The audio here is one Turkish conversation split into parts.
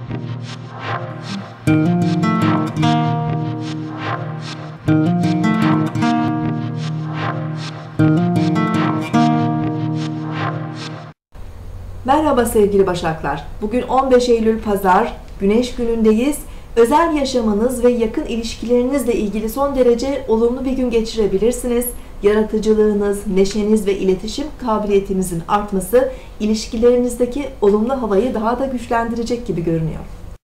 Merhaba sevgili Başaklar. Bugün 15 Eylül Pazar, Güneş günündeyiz. Özel yaşamınız ve yakın ilişkilerinizle ilgili son derece olumlu bir gün geçirebilirsiniz. Yaratıcılığınız, neşeniz ve iletişim kabiliyetinizin artması ilişkilerinizdeki olumlu havayı daha da güçlendirecek gibi görünüyor.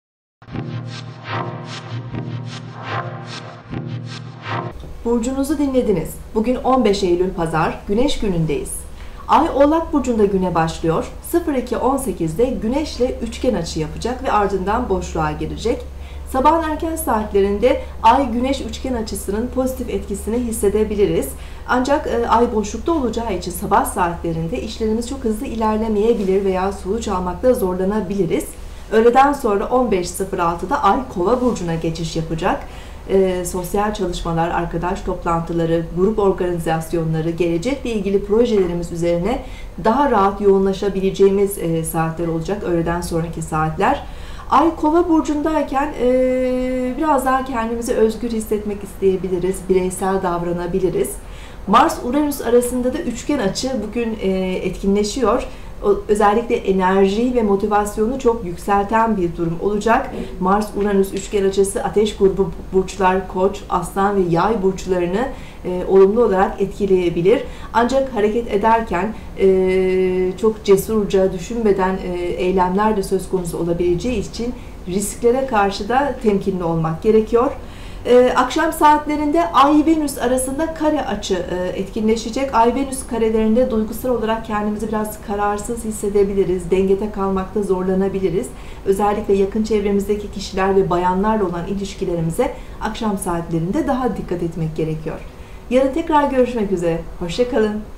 Burcunuzu dinlediniz. Bugün 15 Eylül Pazar, Güneş günündeyiz. Ay Oğlak Burcu'nda güne başlıyor. 02.18'de Güneş'le üçgen açı yapacak ve ardından boşluğa girecek. Sabahın erken saatlerinde Ay-Güneş üçgen açısının pozitif etkisini hissedebiliriz. Ancak Ay boşlukta olacağı için sabah saatlerinde işlerimiz çok hızlı ilerlemeyebilir veya sonuç almakta zorlanabiliriz. Öğleden sonra 15.06'da Ay Kova Burcu'na geçiş yapacak. Sosyal çalışmalar, arkadaş toplantıları, grup organizasyonları, gelecekle ilgili projelerimiz üzerine daha rahat yoğunlaşabileceğimiz saatler olacak, öğleden sonraki saatler. Ay Kova burcundayken biraz daha kendimizi özgür hissetmek isteyebiliriz, bireysel davranabiliriz. Mars-Uranüs arasında da üçgen açı bugün etkinleşiyor. Özellikle enerjiyi ve motivasyonu çok yükselten bir durum olacak. Mars-Uranüs üçgen açısı Ateş grubu burçlar, Koç, Aslan ve Yay burçlarını olumlu olarak etkileyebilir. Ancak hareket ederken çok cesurca, düşünmeden eylemler de söz konusu olabileceği için risklere karşı da temkinli olmak gerekiyor. Akşam saatlerinde Ay-Venüs arasında kare açı etkinleşecek. Ay-Venüs karelerinde duygusal olarak kendimizi biraz kararsız hissedebiliriz, dengede kalmakta zorlanabiliriz. Özellikle yakın çevremizdeki kişiler ve bayanlarla olan ilişkilerimize akşam saatlerinde daha dikkat etmek gerekiyor. Yarın tekrar görüşmek üzere. Hoşça kalın.